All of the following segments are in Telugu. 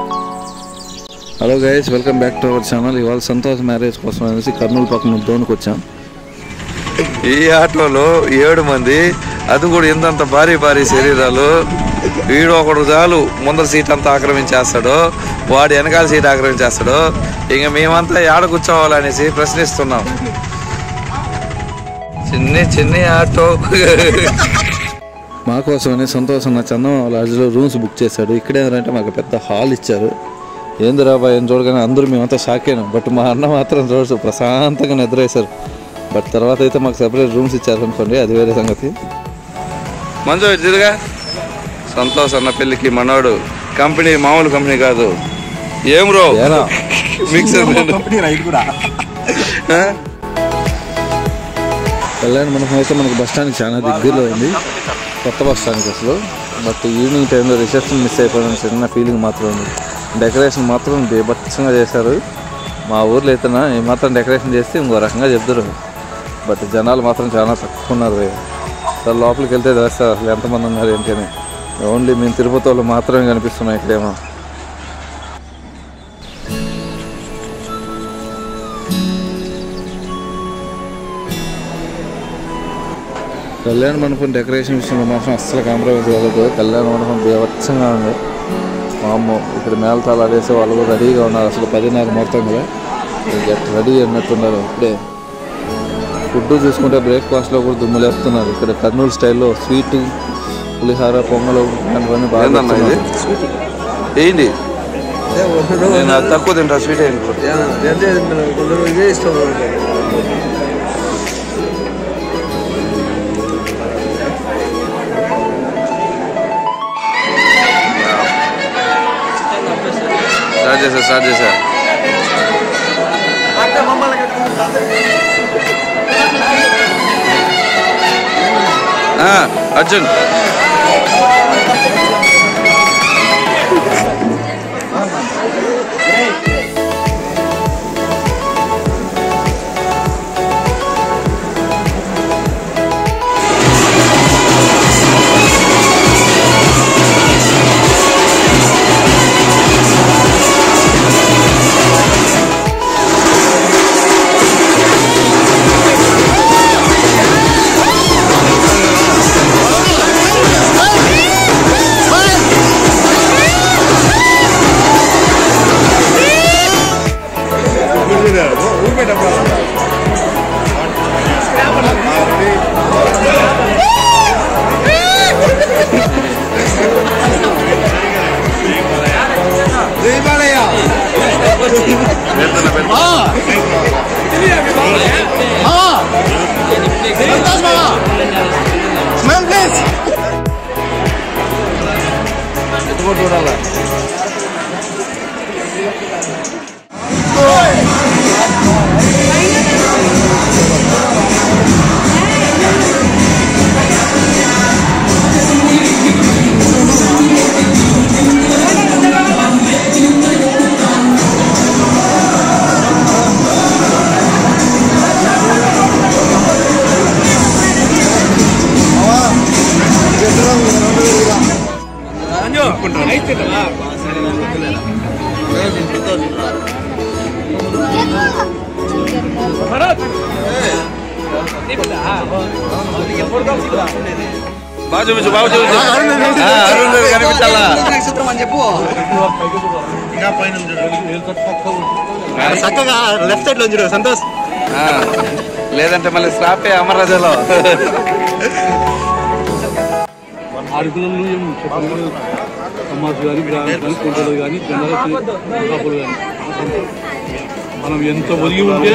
Hello guys, welcome back to our channel. ఇవాళ సంతోష్ మ్యారేజ్ కోసం అనేసి కర్నూలు పక్కన డోన్కి వచ్చాం. ఈ ఆటోలో 7 మంది, అది కూడా ఇంతంత భారీ భారీ శరీరాలు. వీడు ఒకడు చాలు ముందర సీట్ అంతా ఆక్రమించేస్తాడు, వాడు వెనకాల సీట్ ఆక్రమించేస్తాడు. ఇంక మేమంతా ఏడ కూర్చోవాలనేసి ప్రశ్నిస్తున్నాం. చిన్ని ఆటో మా కోసమని సంతోష్ అన్న చందం లాడ్జ్లో రూమ్స్ బుక్ చేశాడు. ఇక్కడేంటంటే మాకు పెద్ద హాల్ ఇచ్చారు. ఏంది రాబాయ్ అని చూడగానే అందరూ మేమంతా షాక్ అయినాం. బట్ మా అన్న మాత్రం రోజు ప్రశాంతంగా నిద్రేశారు. బట్ తర్వాత అయితే మాకు సెపరేట్ రూమ్స్ ఇచ్చారు అనుకోండి, అది వేరే సంగతి. మంచు ఇదిగా సంతోష్ అన్న పెళ్ళికి మనోడు కంపెనీ మామూలు కంపెనీ కాదు. ఏం రో మిక్సర్ కళ్యాణ మండపం అయితే మనకు బస్ స్టాండ్కి చాలా దగ్గరలో ఉంది, కొత్త బస్ స్టాండ్కి అసలు. బట్ ఈవినింగ్ టైంలో రిసెప్షన్ మిస్ అయిపోయిన చిన్న ఫీలింగ్ మాత్రం ఉంది. డెకరేషన్ మాత్రం బీభత్సంగా చేశారు. మా ఊర్లో అయితే ఈ మాత్రం డెకరేషన్ చేస్తే ఇంకో రకంగా చెప్తారు. బట్ జనాలు మాత్రం చాలా తక్కువ ఉన్నారు. సార్ లోపలికి వెళ్తే తెలుస్తారు అసలు ఎంతమంది ఉన్నారు ఏంటి అని. ఓన్లీ మేము తిరుపతి వాళ్ళు మాత్రమే కనిపిస్తున్నాం ఇక్కడేమో. కళ్యాణ మండపం డెకరేషన్ విషయంలో మాత్రం అస్సలు కాంప్రమైజ్ కాలేదు. కళ్యాణ మండపం బీభత్సంగా ఉంది. మా అమ్మ ఇక్కడ మేళతాలు ఆడేసే వాళ్ళు కూడా రెడీగా ఉన్నారు. అసలు 10:30 మొత్తం కదా రెడీ అన్నట్టున్నారు. ఇప్పుడే ఫుడ్ చూసుకుంటే బ్రేక్ఫాస్ట్లో కూడా దుమ్ములేస్తున్నారు. ఇక్కడ కర్నూలు స్టైల్లో స్వీట్, పులిహార, పొంగలు ఇలాంటివన్నీ బాగా ఏంటి. నేను తక్కువ తింటా స్వీట్ స్టార్ట్ చేశా. అర్జున్ చూడాల. బాగా చూపించు కనిపించాలా చక్కగా లెఫ్ట్ సైడ్ లో చూడు సంతోష్. లేదంటే మళ్ళీ స్లాపే అమర్రాజాలో సమాజ్ కానీ కుంటలు కానీ జనరల్ మనం ఎంత ఒదిగి ఉంటే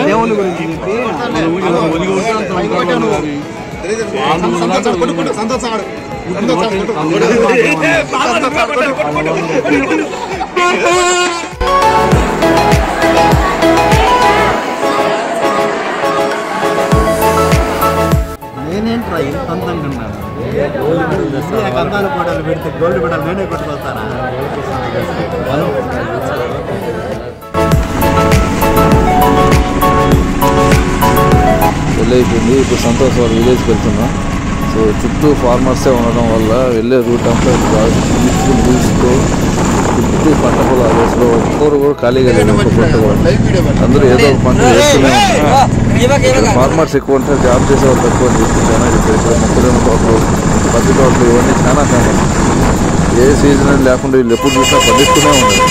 నేనేంట్రా ఇంత అందంగా ఉన్నాను. కందాలు గోడలు పెడితే గోల్డ్ మెడల్ నేనే కొట్టుకొస్తానా. పెళ్ళైపోయింది. ఇప్పుడు సంతోష్ వాళ్ళ విలేజ్కి వెళ్తున్నాం. సో చుట్టూ ఫార్మర్సే ఉండడం వల్ల వెళ్ళే రూట్ అంతా బ్యూటిఫుల్ వ్యూస్తో చుట్టూ చుట్టూ పంట పొలాలు అసలు ఒక్కరు కూడా ఖాళీగా లేదు. ఒక పంట కూడా అందరూ ఏదో ఒక పంట చేస్తూనే ఉంటారు. ఫార్మర్స్ ఎక్కువ ఉంటారు, జాబ్ చేసేవాళ్ళు తక్కువ అని చెప్పి చాలా చెప్పారు. ఇక్కడ మొక్కజొన్న తోటలు, పత్తి తోటలు ఇవన్నీ చాలా ఫేమస్. ఏ సీజన్ అని లేకుండా వీళ్ళు ఎప్పుడు చూసినా పండిస్తూనే ఉంటారు.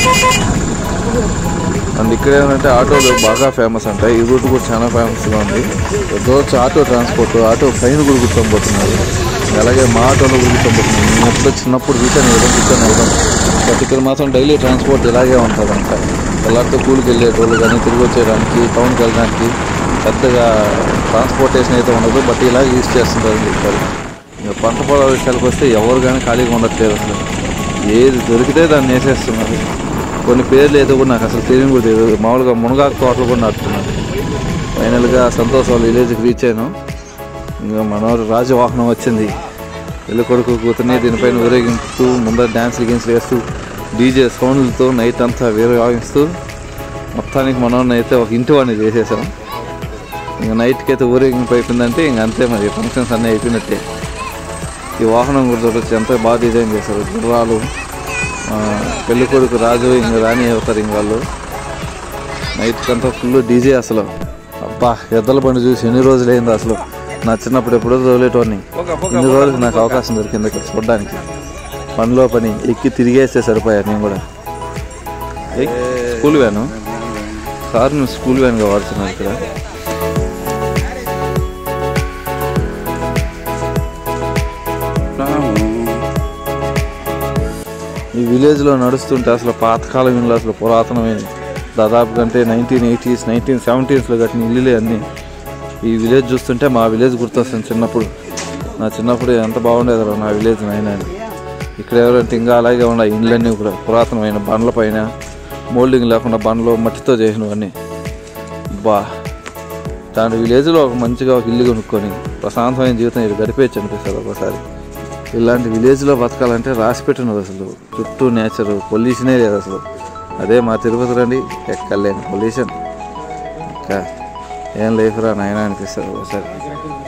అండ్ ఇక్కడ ఏంటంటే ఆటోలు బాగా ఫేమస్ అంట. ఈ రూట్ కూడా చాలా ఫేమస్గా ఉంది. రోజు ఆటో ట్రాన్స్పోర్ట్, ఆటో పైన కూడా కూర్చోబోతున్నారు. అలాగే మా ఆటోలో కూర్చోబోతున్నారు. నేను ఎప్పుడో చిన్నప్పుడు చూసాను కూర్చొని వెళ్దాం. బట్ ఇక్కడ మాత్రం డైలీ ట్రాన్స్పోర్ట్ ఇలాగే ఉంటుందంట. ಎಲ್ಲಾರ್తో కూలికి వెళ్ళేటోళ్ళు కానీ తిరిగి వచ్చేయడానికి టౌన్కి వెళ్ళడానికి పెద్దగా ట్రాన్స్పోర్టేషన్ అయితే ఉండదు. బట్ ఇలా యూజ్ చేస్తుంటారని చెప్పారు. ఇంకా పంట పొలాల విషయాలకు వస్తే ఎవరు కానీ ఖాళీగా ఉండట్లేదు. అసలు ఏది దొరికితే దాన్ని వేసేస్తున్నారు. కొన్ని పేర్లు అయితే కూడా నాకు అసలు తెలియని కూడా తెలియదు. మామూలుగా మునగాకు తోటలు కూడా నాటుతున్నారు. ఫైనల్గా సంతోష్ వాళ్ళ విలేజ్కి రీచ్ అయ్యాను. ఇంకా మనోరు రాజవాహనం వచ్చింది. పెళ్ళి కొడుకు కూతుర్ని దీనిపైన ఊరేగింపుతూ ముందర డ్యాన్స్లు గిన్స్లు వేస్తూ డీజే సౌండ్లతో నైట్ అంతా వీరగావిస్తూ మొత్తానికి మనోడిని అయితే ఒక ఇంటి వాడిని చేసేసాం. ఇంకా నైట్కి అయితే ఊరేగింపు అయిపోయిందంటే ఇంక అంతే, మరి ఫంక్షన్స్ అన్నీ అయిపోయినట్టే. ఈ వాహనం కూడా చూడొచ్చు ఎంత బాగా డిజైన్ చేశారు. గుర్రాలు, పెళ్ళి కొడుకు రాజు ఇంక రాణి అవుతారు. ఇంక వాళ్ళు నైట్కి అంతా ఫుల్ డీజే. అసలు అబ్బా ఎద్దల బండి చూసి ఎన్ని రోజులు అయిందో. అసలు నా చిన్నప్పుడు ఎప్పుడో తోలేటోని, ఇన్ని రోజులు నాకు అవకాశం దొరికింది ఇక్కడ చూడడానికి. పనిలో పని ఎక్కి తిరిగేస్తే సరిపోయారు. నేను కూడా స్కూల్ వ్యాను సార్ నువ్వు స్కూల్ వ్యాన్గా వాడుతున్నాను ఇక్కడ. ఈ విలేజ్లో నడుస్తుంటే అసలు పాతకాలం ఇల్లు, అసలు పురాతనమైన దాదాపు కంటే 1980s 1970sలో కట్టిన ఇల్లులే అన్నీ. ఈ విలేజ్ చూస్తుంటే మా విలేజ్ గుర్తొస్తుంది. చిన్నప్పుడు నా చిన్నప్పుడు ఎంత బాగుండేది నా విలేజ్ అయినా. ఇక్కడ ఎవరంటే ఇంకా అలాగే ఉన్నాయి ఇళ్ళన్నీ కూడా పురాతనమైన బండ్ల పైన, మోల్డింగ్ లేకుండా బండ్లు మట్టితో చేసినవన్నీ. బా దాని విలేజ్లో ఒక మంచిగా ఒక ఇల్లు కొనుక్కొని ప్రశాంతమైన జీవితం ఇది గడిపేయచ్చు అనిపిస్తుంది ఒకసారి. ఇలాంటి విలేజ్లో బతకాలంటే రాసి పెట్టినది. అసలు చుట్టూ నేచరు, పొల్యూషనే లేదు అసలు. అదే మా తిరుపతి రండి, ఎక్కలేని పొల్యూషన్. ఇంకా ఏం లైఫ్ రా నాయన అనిపిస్తుంది ఒకసారి.